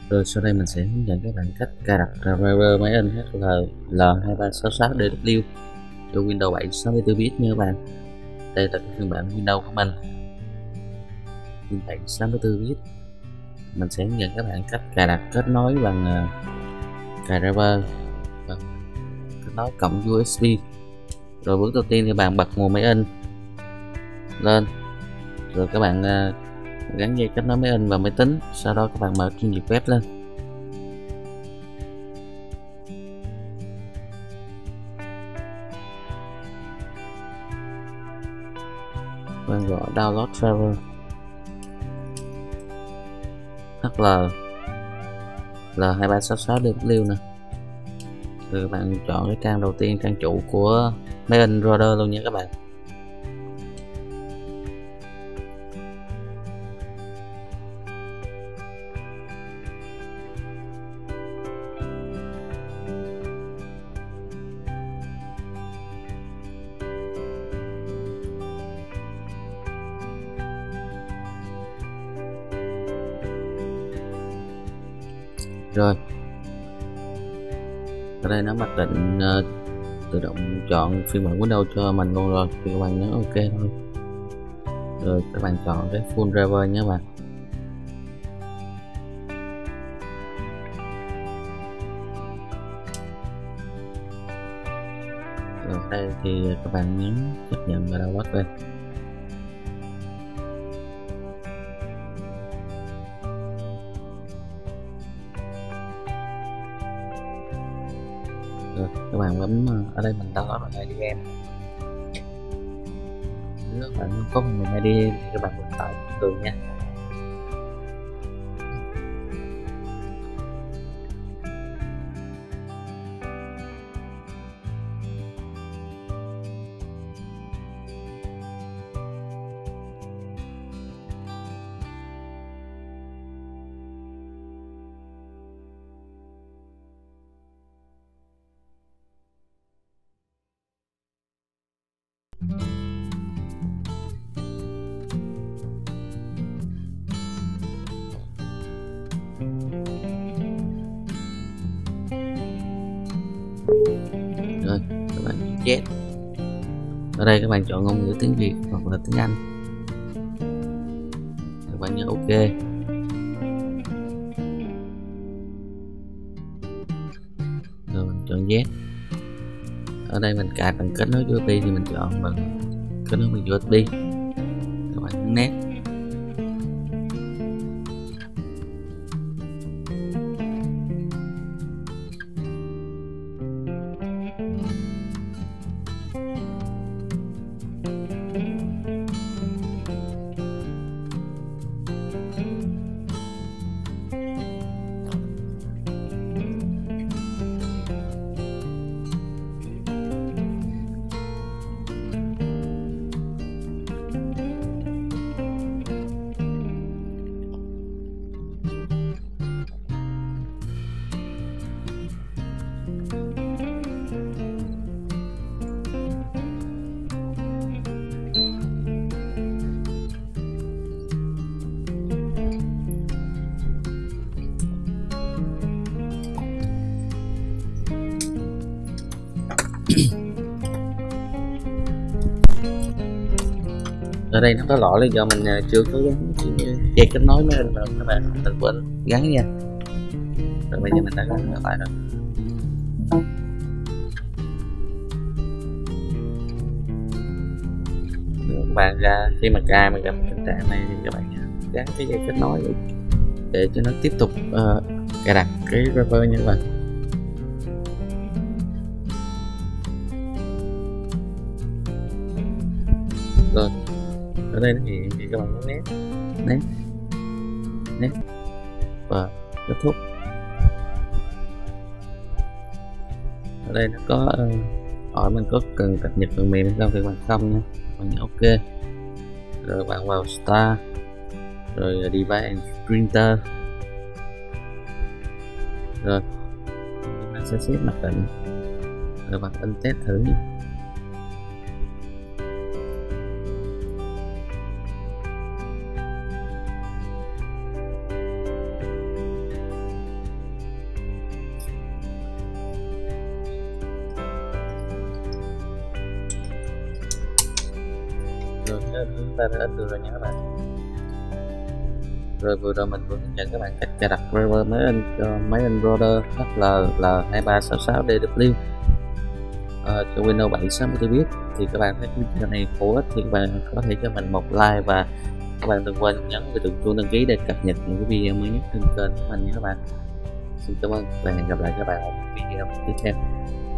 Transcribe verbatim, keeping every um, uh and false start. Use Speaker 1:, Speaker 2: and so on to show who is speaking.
Speaker 1: Rồi sau đây mình sẽ hướng dẫn các bạn cách cài đặt driver máy in hát lờ L hai ba sáu sáu D W cho Windows bảy sáu mươi tư bit nha các bạn. Đây là cái phiên bản Windows của mình, phiên bản sáu mươi tư bit. Mình sẽ hướng dẫn các bạn cách cài đặt, kết nối bằng uh, cài driver và kết nối cổng u ét bê. Rồi bước đầu tiên thì bạn bật nguồn máy in lên, rồi các bạn uh, gắn dây kết nối máy in vào máy tính, sau đó các bạn mở chuyên duyệt web lên. Bạn gọi download driver hát lờ L hai ba sáu sáu D W nè. Rồi các bạn chọn cái trang đầu tiên, trang chủ của máy in Roder luôn nha các bạn. Rồi ở đây nó mặc định uh, tự động chọn phiên bản Windows cho mình luôn rồi, thì các bạn nhớ OK thôi. Rồi các bạn chọn cái full driver nhé các bạn. Rồi đây thì các bạn nhấn chấp nhận và download lên. Rồi các bạn bấm ở đây, mình download bằng i đê em. Nếu các bạn không có phần mềm i đê em thì các bạn bấm tải thường nha. Rồi các bạn Z. Ở đây các bạn chọn ngôn ngữ tiếng Việt hoặc là tiếng Anh. Các bạn nhớ OK. Rồi mình chọn Z. Ở đây mình cài bằng kết nối u ét bê thì mình chọn bằng kết nối bằng u ét bê. Các bạn nhấn Next. Ở đây nó có lỗi là do mình chưa có gắn dây kết nối máy in rồi, các bạn đừng quên gắn nha. Rồi bây giờ mình đã gắn lại rồi. Các bạn ra khi mà cài mình gặp tình trạng này thì các bạn gắn cái dây kết nối để cho nó tiếp tục uh, cài đặt cái driver nha các bạn. Rồi ở đây nó hiện thì các bạn nhấn Next, Next, Next và kết thúc. Ở đây nó có uh, hỏi mình có cần cập nhật phần mềm hay không thì bạn không nha, bạn nhấn OK. Rồi bạn vào Start, rồi Device and Printer, rồi bạn sẽ xếp mặc định, rồi bạn in test thử nhé. nên chúng ta đã in được rồi nha các bạn. Rồi vừa rồi mình vừa hướng dẫn các bạn cách cài đặt driver máy in cho máy in Roder H L L hai ba sáu sáu D W uh, cho Windows bảy sáu mươi tư bit. Thì các bạn thấy video này hữu ích thì các bạn có thể cho mình một like, và các bạn đừng quên nhấn vào tượng chuông đăng ký để cập nhật những cái video mới nhất trên kênh của mình nha các bạn. Xin cảm ơn và hẹn gặp lại các bạn ở những video tiếp theo.